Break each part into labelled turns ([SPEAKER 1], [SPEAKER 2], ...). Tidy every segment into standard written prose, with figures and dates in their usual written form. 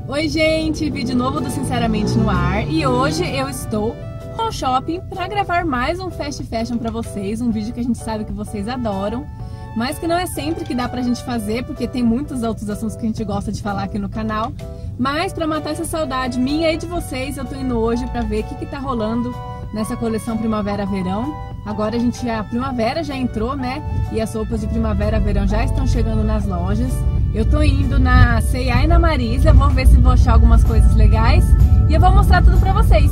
[SPEAKER 1] Oi gente, vídeo novo do Sinceramente no ar e hoje eu estou no shopping para gravar mais um Fast Fashion para vocês, um vídeo que a gente sabe que vocês adoram, mas que não é sempre que dá pra gente fazer, porque tem muitos outros assuntos que a gente gosta de falar aqui no canal, mas para matar essa saudade minha e de vocês, eu tô indo hoje para ver o que tá rolando nessa coleção Primavera-Verão. Agora a primavera já entrou, né? E as roupas de primavera-verão já estão chegando nas lojas. Eu tô indo na C&A e na Marisa, vou ver se vou achar algumas coisas legais e eu vou mostrar tudo pra vocês.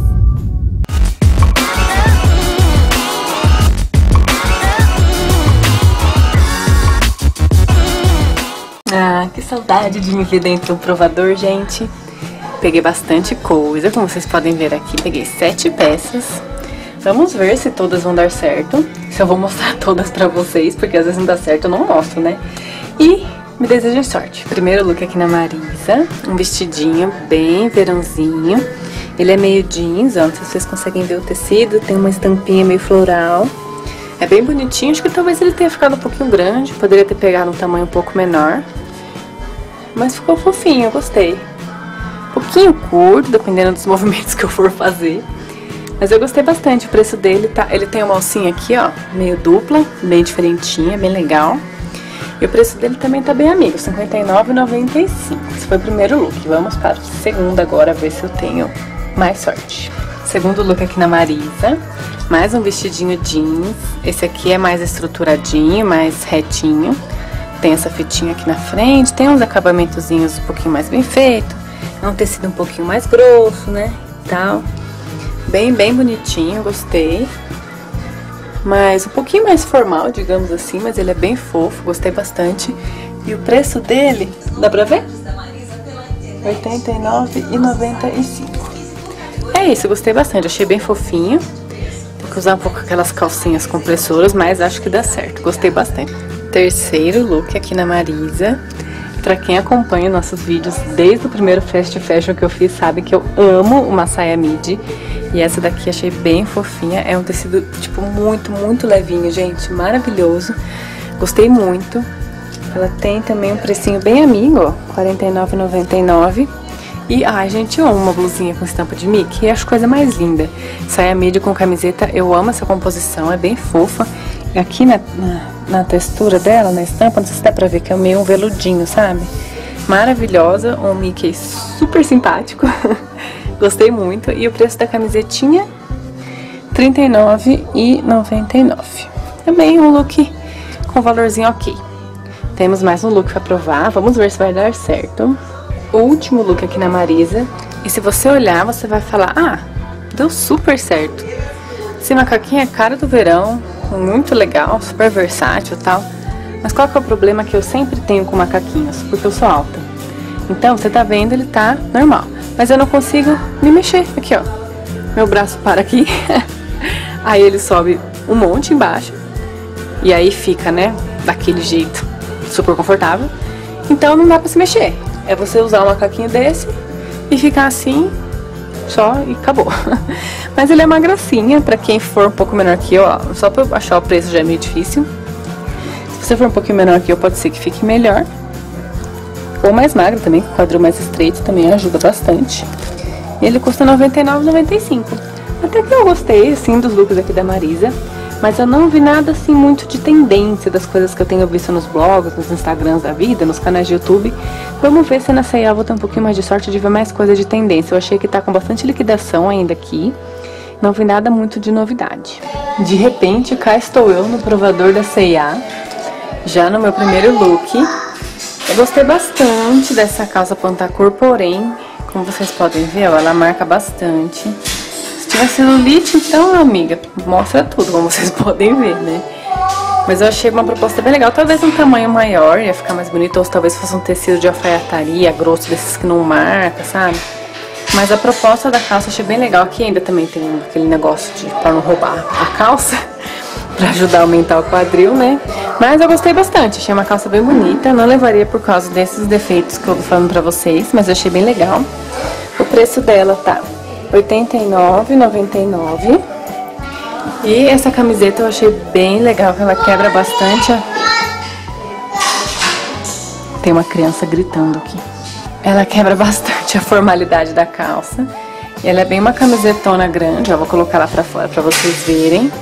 [SPEAKER 1] Ah, que saudade de me ver dentro do provador, gente. Peguei bastante coisa, como vocês podem ver aqui, peguei 7 peças. Vamos ver se todas vão dar certo, se eu vou mostrar todas pra vocês, porque às vezes não dá certo, eu não mostro, né? E me desejem sorte. Primeiro look aqui na Marisa, um vestidinho bem verãozinho. Ele é meio jeans, ó, não sei se vocês conseguem ver o tecido, tem uma estampinha meio floral. É bem bonitinho, acho que talvez ele tenha ficado um pouquinho grande, poderia ter pegado um tamanho um pouco menor. Mas ficou fofinho, eu gostei. Um pouquinho curto, dependendo dos movimentos que eu for fazer. Mas eu gostei bastante, o preço dele tá... Ele tem uma alcinha aqui, ó, meio dupla, meio diferentinha, bem legal. E o preço dele também tá bem amigo, R$ 59,95. Esse foi o primeiro look. Vamos para o segundo agora, ver se eu tenho mais sorte. Segundo look aqui na Marisa, mais um vestidinho jeans. Esse aqui é mais estruturadinho, mais retinho. Tem essa fitinha aqui na frente, tem uns acabamentozinhos um pouquinho mais bem feito. É um tecido um pouquinho mais grosso, né, e tal. Bem bonitinho, gostei. Mas um pouquinho mais formal, digamos assim, mas ele é bem fofo, gostei bastante. E o preço dele, dá pra ver? R$ 89,95. É isso, gostei bastante, achei bem fofinho. Tem que usar um pouco aquelas calcinhas compressoras, mas acho que dá certo, gostei bastante. Terceiro look aqui na Marisa. Pra quem acompanha nossos vídeos desde o primeiro Fast Fashion que eu fiz, sabe que eu amo uma saia midi. E essa daqui achei bem fofinha. É um tecido, tipo, muito levinho, gente. Maravilhoso. Gostei muito. Ela tem também um precinho bem amigo, ó. R$ 49,99. E, ai, gente, eu amo uma blusinha com estampa de Mickey. Acho coisa mais linda. Saia midi com camiseta, eu amo essa composição. É bem fofa. Aqui na textura dela, na estampa, não sei se dá pra ver que é meio um veludinho, sabe? Maravilhosa, um Mickey super simpático. Gostei muito. E o preço da camisetinha, R$ 39,99. Também um look com valorzinho ok. Temos mais um look pra provar, vamos ver se vai dar certo. O último look aqui na Marisa. E se você olhar, você vai falar, ah, deu super certo. Esse macaquinho é cara do verão. Muito legal, super versátil e tal. Mas qual que é o problema que eu sempre tenho com macaquinhos? Porque eu sou alta. Então, você tá vendo, ele tá normal. Mas eu não consigo me mexer. Aqui, ó. Meu braço para aqui. Aí ele sobe um monte embaixo. E aí fica, né, daquele jeito super confortável. Então não dá pra se mexer. É você usar um macaquinho desse e ficar assim... só e acabou. Mas ele é uma gracinha pra quem for um pouco menor que eu, ó. Só pra eu achar o preço já é meio difícil. Se você for um pouquinho menor que eu, pode ser que fique melhor. Ou mais magro também, com o quadril mais estreito também ajuda bastante. E ele custa R$ 99,95. Até que eu gostei, assim, dos looks aqui da Marisa. Mas eu não vi nada, assim, muito de tendência das coisas que eu tenho visto nos blogs, nos Instagrams da vida, nos canais de YouTube. Vamos ver se na C&A eu vou ter um pouquinho mais de sorte de ver mais coisa de tendência. Eu achei que tá com bastante liquidação ainda aqui. Não vi nada muito de novidade. De repente, cá estou eu no provador da C&A, já no meu primeiro look. Eu gostei bastante dessa calça pantacur, porém, como vocês podem ver, ó, ela marca bastante. Se tiver celulite, então, amiga, mostra tudo, como vocês podem ver, né? Mas eu achei uma proposta bem legal, talvez um tamanho maior, ia ficar mais bonito, ou talvez fosse um tecido de alfaiataria, grosso, desses que não marca, sabe? Mas a proposta da calça eu achei bem legal, aqui ainda também tem aquele negócio de pra não roubar a calça, pra ajudar a aumentar o quadril, né? Mas eu gostei bastante, achei uma calça bem bonita, não levaria por causa desses defeitos que eu tô falando pra vocês, mas eu achei bem legal. O preço dela tá R$ 89,99. E essa camiseta eu achei bem legal, que ela quebra bastante. Tem uma criança gritando aqui. ela quebra bastante a formalidade da calça. E ela é bem uma camisetona grande, ó, vou colocar ela pra fora pra vocês verem.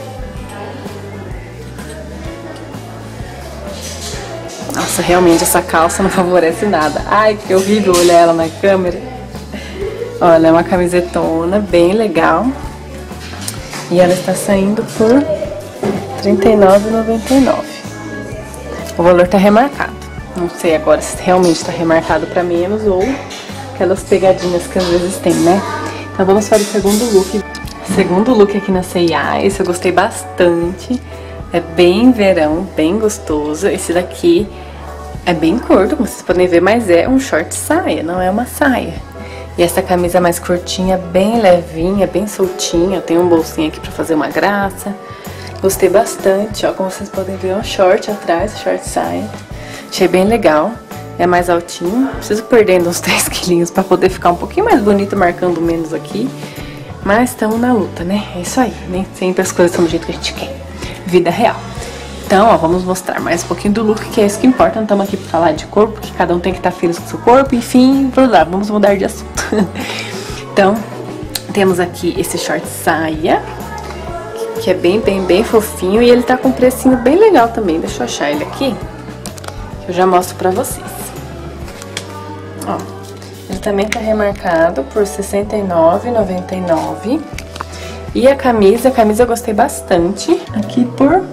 [SPEAKER 1] Nossa, realmente essa calça não favorece nada. Ai, que horrível olhar ela na câmera. Olha, é uma camisetona bem legal. E ela está saindo por R$ 39,99. O valor tá remarcado. Não sei agora se realmente está remarcado para menos ou aquelas pegadinhas que às vezes tem, né? Então vamos para o segundo look. Segundo look aqui na C&A. Esse eu gostei bastante. É bem verão, bem gostoso. Esse daqui é bem curto, como vocês podem ver, mas é um short saia, não é uma saia. E essa camisa mais curtinha, bem levinha, bem soltinha. Tem um bolsinho aqui pra fazer uma graça. Gostei bastante, ó, como vocês podem ver, um short atrás, short saia. Achei bem legal, é mais altinho. Preciso perder uns 3 quilinhos pra poder ficar um pouquinho mais bonito, marcando menos aqui. Mas estamos na luta, né? É isso aí, nem sempre as coisas são do jeito que a gente quer. Vida real. Então, ó, vamos mostrar mais um pouquinho do look, que é isso que importa. Não estamos aqui pra falar de corpo, que cada um tem que estar feliz com o seu corpo. Enfim, vamos mudar de assunto. Então, temos aqui esse short saia, que é bem fofinho. E ele tá com um precinho bem legal também. Deixa eu achar ele aqui, que eu já mostro pra vocês. Ó, ele também tá remarcado por R$ 69,99. E a camisa eu gostei bastante, aqui por R$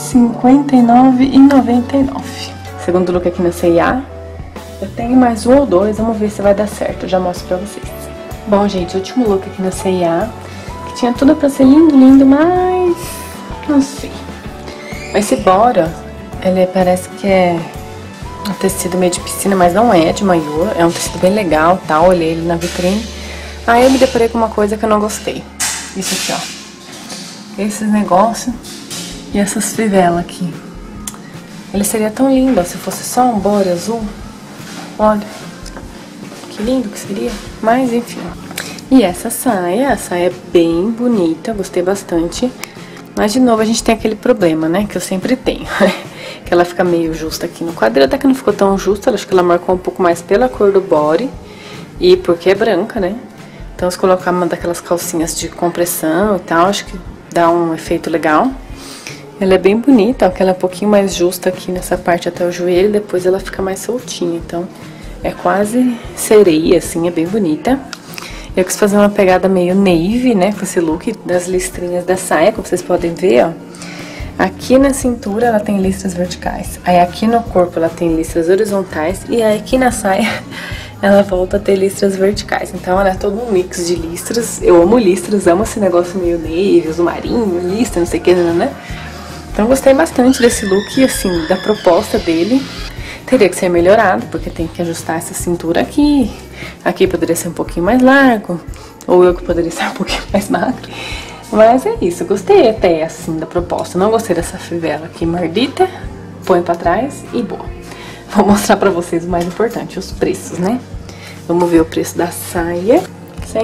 [SPEAKER 1] 59,99. Segundo look aqui na C&A. Eu tenho mais um ou dois, vamos ver se vai dar certo, eu já mostro pra vocês. Bom, gente, último look aqui na C&A, que tinha tudo pra ser lindo, mas não sei. Esse bora, ele parece que é um tecido meio de piscina, mas não é, de maiô. É um tecido bem legal, tá? Olhei ele na vitrine. Aí eu me deparei com uma coisa que eu não gostei. Isso aqui, ó. Esses negócios e essas fivelas aqui. Ele seria tão lindo, ó, se fosse só um body azul. Olha, que lindo que seria. Mas, enfim. E essa saia, a saia é bem bonita, gostei bastante. Mas, de novo, a gente tem aquele problema, né, que eu sempre tenho. Que ela fica meio justa aqui no quadril, até que não ficou tão justa. Acho que ela marcou um pouco mais pela cor do body. E porque é branca, né. Então, se colocar uma daquelas calcinhas de compressão e tal, acho que dá um efeito legal. Ela é bem bonita, ó, que ela é um pouquinho mais justa aqui nessa parte até o joelho, depois ela fica mais soltinha. Então, é quase sereia, assim, é bem bonita. Eu quis fazer uma pegada meio navy, né, com esse look das listrinhas da saia, como vocês podem ver, ó. Aqui na cintura ela tem listras verticais, aí aqui no corpo ela tem listras horizontais e aí aqui na saia ela volta a ter listras verticais. Então ela é todo um mix de listras. Eu amo listras, amo esse negócio meio navy, azul marinho, listra, não sei o que, né? Então gostei bastante desse look e assim, da proposta dele. Teria que ser melhorado, porque tem que ajustar essa cintura aqui. Aqui poderia ser um pouquinho mais largo, ou eu que poderia ser um pouquinho mais magro. Mas é isso, gostei até assim da proposta. Não gostei dessa fivela aqui mordita, põe pra trás e boa. Vou mostrar pra vocês o mais importante, os preços, né? Vamos ver o preço da saia. R$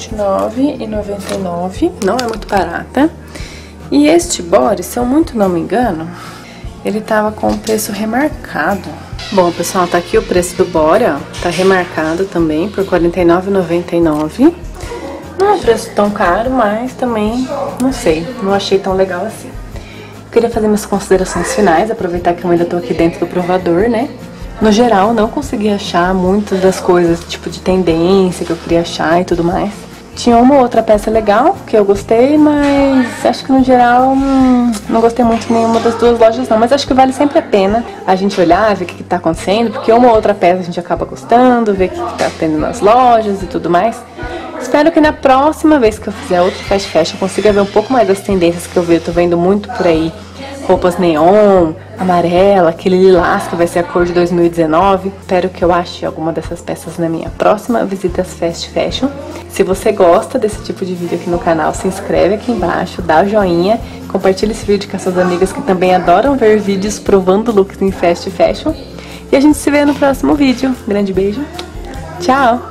[SPEAKER 1] 129,99, não é muito barata. E este body, se eu muito não me engano, ele tava com o preço remarcado. Bom, pessoal, tá aqui o preço do body, ó. Tá remarcado também por R$ 49,99. Não é um preço tão caro, mas também, não sei, não achei tão legal assim. Eu queria fazer minhas considerações finais, aproveitar que eu ainda tô aqui dentro do provador, né? No geral, não consegui achar muitas das coisas, tipo, de tendência que eu queria achar e tudo mais. Tinha uma ou outra peça legal, que eu gostei, mas acho que no geral não gostei muito de nenhuma das duas lojas não. Mas acho que vale sempre a pena a gente olhar, ver o que tá acontecendo, porque uma ou outra peça a gente acaba gostando, ver o que tá tendo nas lojas e tudo mais. Espero que na próxima vez que eu fizer outro Fast Fashion eu consiga ver um pouco mais das tendências que eu tô vendo muito por aí. Roupas neon, amarela, aquele lilás que vai ser a cor de 2019. Espero que eu ache alguma dessas peças na minha próxima visita às Fast Fashion. Se você gosta desse tipo de vídeo aqui no canal, se inscreve aqui embaixo, dá o joinha, compartilha esse vídeo com as suas amigas que também adoram ver vídeos provando looks em Fast Fashion. E a gente se vê no próximo vídeo. Grande beijo, tchau!